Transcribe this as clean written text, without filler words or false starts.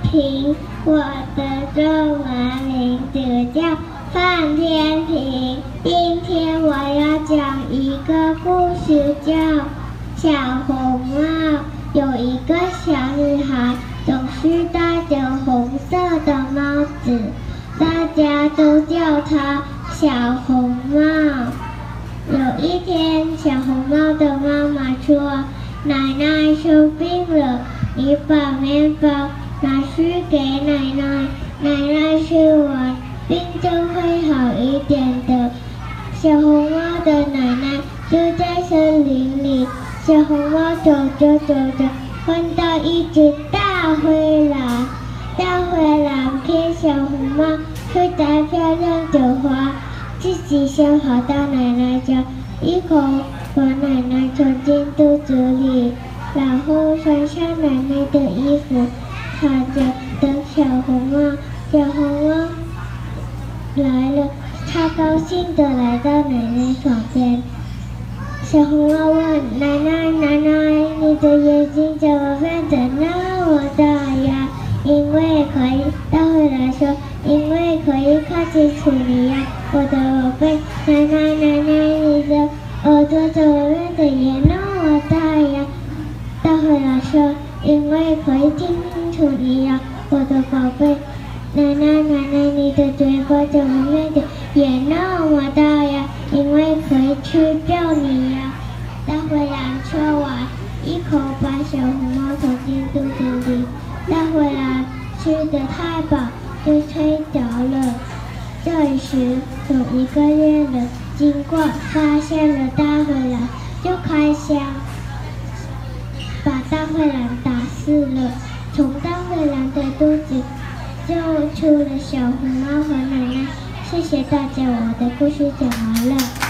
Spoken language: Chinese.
平，我的中文名字叫范天平。今天我要讲一个故事，叫《小红帽》。有一个小女孩，总是戴着红色的帽子，大家都叫她小红帽。有一天，小红帽的妈妈说：“奶奶生病了，你把面包拿去给奶奶，奶奶吃完病就会好一点的。”小红帽的奶奶就在森林里，小红帽走着走着，看到一只大灰狼。大灰狼骗小红帽去摘漂亮的花，自己先跑到奶奶家，一口把奶奶吞进肚子里，然后穿上奶奶的衣服，躺着等小红帽。小红帽来了，她高兴地来到奶奶床边。小红帽问奶奶：“奶奶，你的眼睛怎么变得那么大呀？”因为可以，大灰狼说：“因为可以看清楚你呀，我的宝贝。”奶奶，你的耳朵怎么变得也那么大呀？大灰狼说：“因为可以听清楚你呀，我的宝贝。”奶奶，你的嘴巴怎么变得也那么大呀？因为可以吃掉你呀。大灰狼说完，一口把小红帽吞进肚子里。大灰狼吃得太饱，就睡着了。这时，有一个猎人经过，发现了大灰狼，就开枪把大灰狼打死了。从大灰狼的肚子救出了小红帽和奶奶。谢谢大家，我的故事讲完了。